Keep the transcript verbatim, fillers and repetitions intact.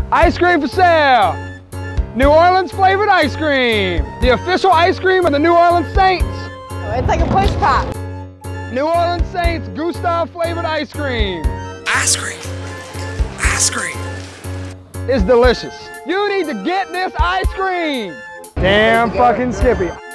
Ice cream for sale. New Orleans flavored ice cream. The official ice cream of the New Orleans Saints. It's like a push pop. New Orleans Saints Gustav flavored ice cream. Ice cream. Ice cream. It's delicious. You need to get this ice cream. Damn fucking Skippy.